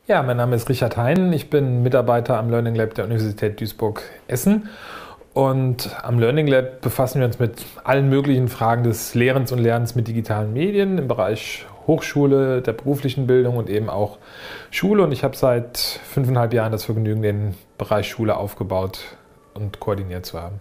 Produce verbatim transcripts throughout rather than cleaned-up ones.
Ja, mein Name ist Richard Hein. Ich bin Mitarbeiter am Learning Lab der Universität Duisburg-Essen. Und am Learning Lab befassen wir uns mit allen möglichen Fragen des Lehrens und Lernens mit digitalen Medien im Bereich Hochschule, der beruflichen Bildung und eben auch Schule. Und ich habe seit fünfeinhalb Jahren das Vergnügen, den Bereich Schule aufgebaut und koordiniert zu haben.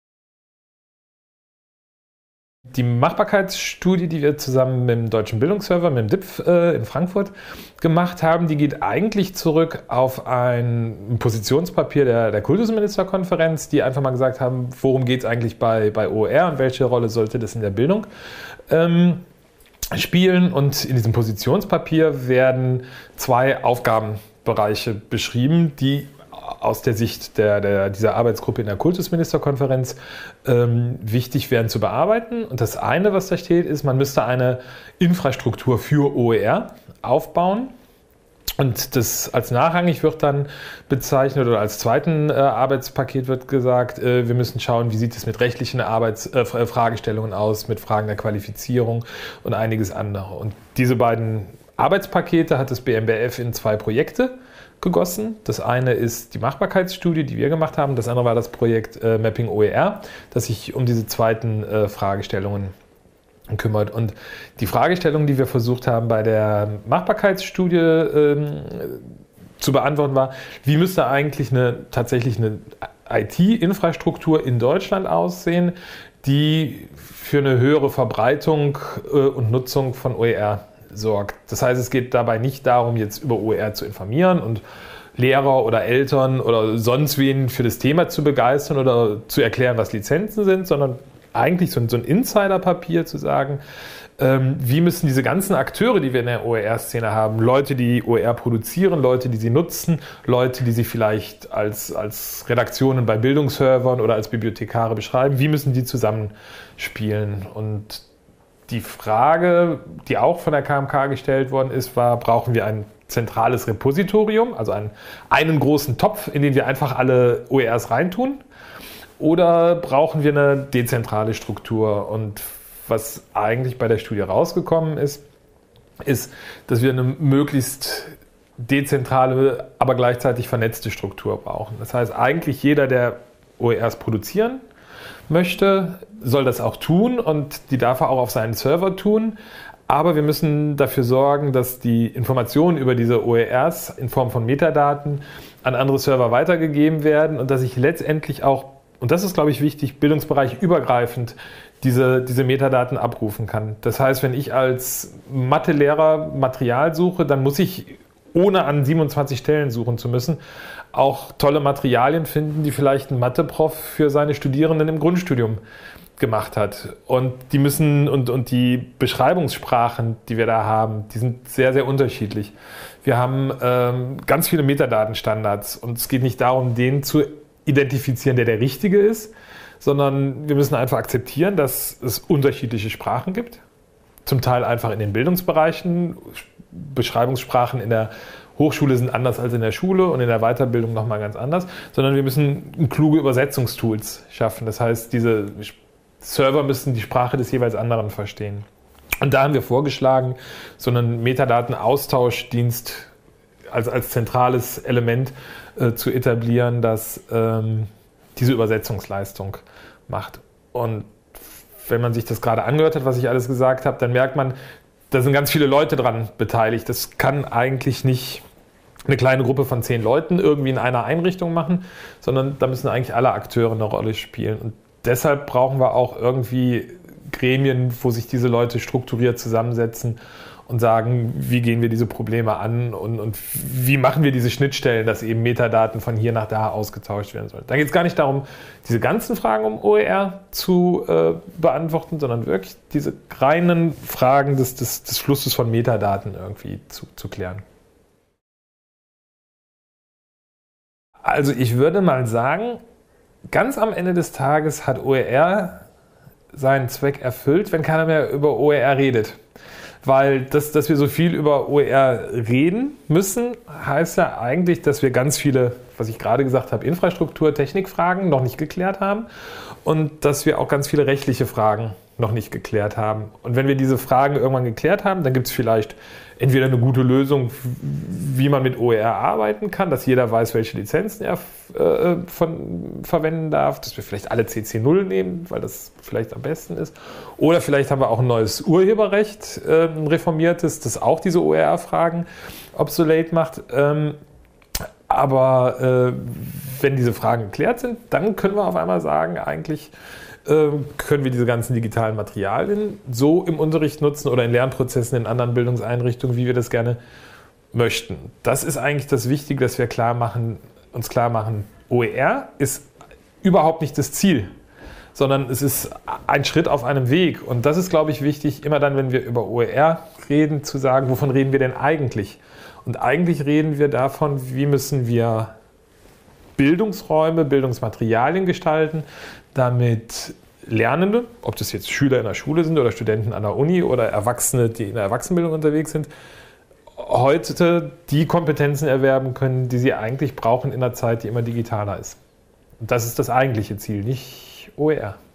Die Machbarkeitsstudie, die wir zusammen mit dem Deutschen Bildungsserver, mit dem D I P F äh, in Frankfurt gemacht haben, die geht eigentlich zurück auf ein Positionspapier der, der Kultusministerkonferenz, die einfach mal gesagt haben, worum geht es eigentlich bei, bei O E R und welche Rolle sollte das in der Bildung ähm, spielen. Und in diesem Positionspapier werden zwei Aufgabenbereiche beschrieben, die aus der Sicht der, der, dieser Arbeitsgruppe in der Kultusministerkonferenz ähm, wichtig wären zu bearbeiten. Und das eine, was da steht, ist, man müsste eine Infrastruktur für O E R aufbauen. Und das als nachrangig wird dann bezeichnet oder als zweiten äh, Arbeitspaket wird gesagt, äh, wir müssen schauen, wie sieht es mit rechtlichen Arbeits, äh, Fragestellungen aus, mit Fragen der Qualifizierung und einiges andere. Und diese beiden Arbeitspakete hat das B M B F in zwei Projekte gegossen. Das eine ist die Machbarkeitsstudie, die wir gemacht haben. Das andere war das Projekt äh, Mapping O E R, das sich um diese zweiten äh, Fragestellungen kümmert. Und die Fragestellung, die wir versucht haben bei der Machbarkeitsstudie ähm, zu beantworten, war, wie müsste eigentlich eine, tatsächlich eine I T-Infrastruktur in Deutschland aussehen, die für eine höhere Verbreitung äh, und Nutzung von O E R sorgt. Das heißt, es geht dabei nicht darum, jetzt über O E R zu informieren und Lehrer oder Eltern oder sonst wen für das Thema zu begeistern oder zu erklären, was Lizenzen sind, sondern eigentlich so ein, so ein Insiderpapier zu sagen, ähm, wie müssen diese ganzen Akteure, die wir in der O E R-Szene haben, Leute, die O E R produzieren, Leute, die sie nutzen, Leute, die sie vielleicht als, als Redaktionen bei Bildungsservern oder als Bibliothekare beschreiben, wie müssen die zusammenspielen? Und die Frage, die auch von der K M K gestellt worden ist, war, brauchen wir ein zentrales Repositorium, also einen, einen großen Topf, in den wir einfach alle O E Rs reintun, oder brauchen wir eine dezentrale Struktur? Und was eigentlich bei der Studie rausgekommen ist, ist, dass wir eine möglichst dezentrale, aber gleichzeitig vernetzte Struktur brauchen. Das heißt, eigentlich jeder, der O E Rs produzieren möchte, soll das auch tun und die darf er auch auf seinen Server tun. Aber wir müssen dafür sorgen, dass die Informationen über diese O E Rs in Form von Metadaten an andere Server weitergegeben werden und dass ich letztendlich auch, und das ist, glaube ich, wichtig, Bildungsbereich übergreifend diese, diese Metadaten abrufen kann. Das heißt, wenn ich als Mathelehrer Material suche, dann muss ich, ohne an siebenundzwanzig Stellen suchen zu müssen, auch tolle Materialien finden, die vielleicht ein Mathe-Prof für seine Studierenden im Grundstudium gemacht hat. Und die müssen, und, und die Beschreibungssprachen, die wir da haben, die sind sehr, sehr unterschiedlich. Wir haben ähm, ganz viele Metadatenstandards und es geht nicht darum, den zu identifizieren, der der Richtige ist, sondern wir müssen einfach akzeptieren, dass es unterschiedliche Sprachen gibt. Zum Teil einfach in den Bildungsbereichen. Beschreibungssprachen in der Hochschule sind anders als in der Schule und in der Weiterbildung nochmal ganz anders, sondern wir müssen kluge Übersetzungstools schaffen. Das heißt, diese Server müssen die Sprache des jeweils anderen verstehen. Und da haben wir vorgeschlagen, so einen Metadatenaustauschdienst als, als zentrales Element äh, zu etablieren, das ähm, diese Übersetzungsleistung macht. Und wenn man sich das gerade angehört hat, was ich alles gesagt habe, dann merkt man, da sind ganz viele Leute dran beteiligt. Das kann eigentlich nicht eine kleine Gruppe von zehn Leuten irgendwie in einer Einrichtung machen, sondern da müssen eigentlich alle Akteure eine Rolle spielen. Und deshalb brauchen wir auch irgendwie Gremien, wo sich diese Leute strukturiert zusammensetzen und sagen, wie gehen wir diese Probleme an und, und wie machen wir diese Schnittstellen, dass eben Metadaten von hier nach da ausgetauscht werden sollen. Da geht es gar nicht darum, diese ganzen Fragen um O E R zu äh, beantworten, sondern wirklich diese reinen Fragen des, des, des Flusses von Metadaten irgendwie zu, zu klären. Also ich würde mal sagen, ganz am Ende des Tages hat O E R seinen Zweck erfüllt, wenn keiner mehr über O E R redet. Weil das, dass wir so viel über O E R reden müssen, heißt ja eigentlich, dass wir ganz viele, was ich gerade gesagt habe, Infrastruktur-, Technikfragen noch nicht geklärt haben und dass wir auch ganz viele rechtliche Fragen noch nicht geklärt haben. Und wenn wir diese Fragen irgendwann geklärt haben, dann gibt es vielleicht entweder eine gute Lösung, wie man mit O E R arbeiten kann, dass jeder weiß, welche Lizenzen er äh, von, verwenden darf, dass wir vielleicht alle C C null nehmen, weil das vielleicht am besten ist. Oder vielleicht haben wir auch ein neues Urheberrecht, äh, ein reformiertes, das auch diese O E R-Fragen obsolet macht. Ähm, aber äh, wenn diese Fragen geklärt sind, dann können wir auf einmal sagen, eigentlich können wir diese ganzen digitalen Materialien so im Unterricht nutzen oder in Lernprozessen in anderen Bildungseinrichtungen, wie wir das gerne möchten. Das ist eigentlich das Wichtige, dass wir klar machen, uns klar machen, O E R ist überhaupt nicht das Ziel, sondern es ist ein Schritt auf einem Weg. Und das ist, glaube ich, wichtig, immer dann, wenn wir über O E R reden, zu sagen, wovon reden wir denn eigentlich? Und eigentlich reden wir davon, wie müssen wir Bildungsräume, Bildungsmaterialien gestalten, damit Lernende, ob das jetzt Schüler in der Schule sind oder Studenten an der Uni oder Erwachsene, die in der Erwachsenenbildung unterwegs sind, heute die Kompetenzen erwerben können, die sie eigentlich brauchen in einer Zeit, die immer digitaler ist. Und das ist das eigentliche Ziel, nicht O E R.